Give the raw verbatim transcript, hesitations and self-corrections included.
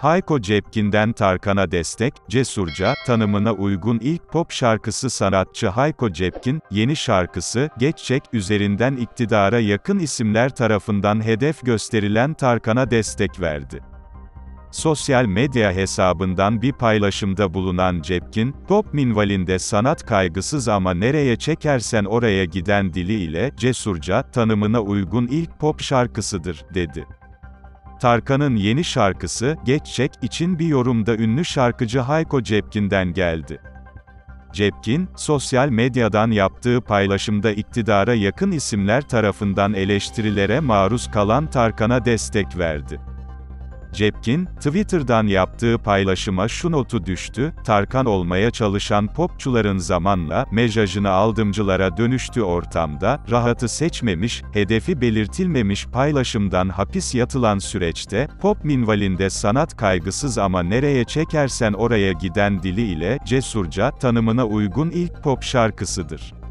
Hayko Cepkin'den Tarkan'a destek, cesurca, tanımına uygun ilk pop şarkısı. Sanatçı Hayko Cepkin, yeni şarkısı, Geçecek, üzerinden iktidara yakın isimler tarafından hedef gösterilen Tarkan'a destek verdi. Sosyal medya hesabından bir paylaşımda bulunan Cepkin, pop minvalinde sanat kaygısız ama nereye çekersen oraya giden diliyle, cesurca, tanımına uygun ilk pop şarkısıdır, dedi. Tarkan'ın yeni şarkısı, Geçecek, için bir yorumda ünlü şarkıcı Hayko Cepkin'den geldi. Cepkin, sosyal medyadan yaptığı paylaşımda iktidara yakın isimler tarafından eleştirilere maruz kalan Tarkan'a destek verdi. Cepkin, Twitter'dan yaptığı paylaşıma şu notu düştü: Tarkan olmaya çalışan popçuların zamanla, mejajını aldımcılara dönüştüğü ortamda, rahatı seçmemiş, hedefi belirtilmemiş paylaşımdan hapis yatılan süreçte, pop minvalinde sanat kaygısız ama nereye çekersen oraya giden dili ile, cesurca, tanımına uygun ilk pop şarkısıdır.